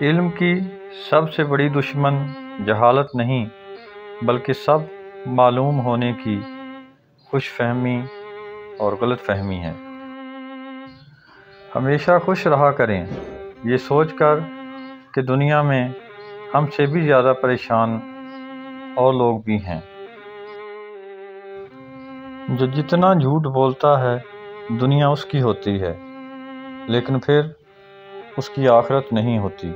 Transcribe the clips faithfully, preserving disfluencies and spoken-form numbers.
علم کی سب سے بڑی دشمن جہالت نہیں بلکہ سب معلوم ہونے کی خوش فہمی اور غلط فہمی ہے۔ ہمیشہ خوش رہا کریں، یہ سوچ کر کہ دنیا میں ہم سے بھی زیادہ پریشان اور لوگ بھی ہیں۔ جو جتنا جھوٹ بولتا ہے دنیا اس کی ہوتی ہے، لیکن پھر اس کی آخرت نہیں ہوتی۔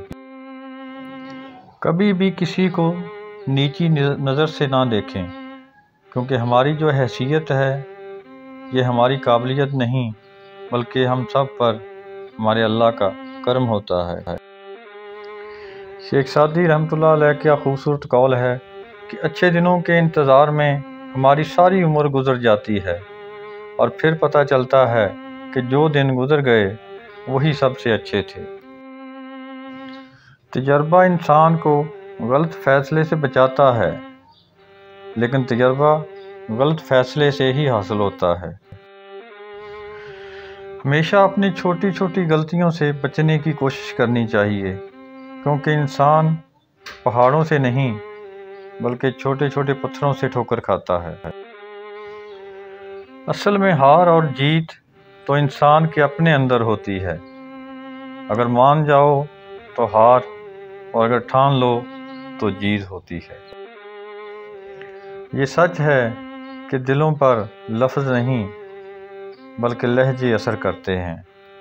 کبھی بھی کسی کو نیچی نظر سے نہ دیکھیں، کیونکہ ہماری جو حیثیت ہے یہ ہماری قابلیت نہیں بلکہ ہم سب پر ہمارے اللہ کا کرم ہوتا ہے۔ شیخ سعدی رحمۃ اللہ علیہ کا خوبصورت قول ہے کہ اچھے دنوں کے انتظار میں ہماری ساری عمر گزر جاتی ہے اور پھر پتہ چلتا ہے کہ جو دن گزر گئے وہی سب سے اچھے تھے۔ تجربہ انسان کو غلط فیصلے سے بچاتا ہے، لیکن تجربہ غلط فیصلے سے ہی حاصل ہوتا ہے۔ ہمیشہ اپنی چھوٹی چھوٹی غلطیوں سے بچنے کی کوشش کرنی چاہیے، کیونکہ انسان پہاڑوں سے نہیں بلکہ چھوٹے چھوٹے پتھروں سے ٹھوکر کھاتا ہے۔ اصل میں ہار اور جیت تو انسان کے اپنے اندر ہوتی ہے۔ اگر مان جاؤ تو ہار، اور اگر ٹھان لو تو جیت ہوتی ہے۔ یہ سچ ہے کہ دلوں پر لفظ نہیں بلکہ لہجے اثر کرتے ہیں۔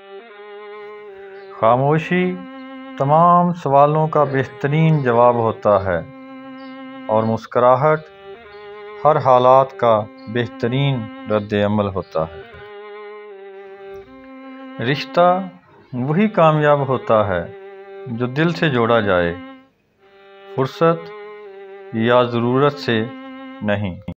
خاموشی تمام سوالوں کا بہترین جواب ہوتا ہے اور مسکراہٹ ہر حالات کا بہترین رد عمل ہوتا ہے۔ رشتہ وہی کامیاب ہوتا ہے جو دل سے جوڑا جائے، فرصت یا ضرورت سے نہیں۔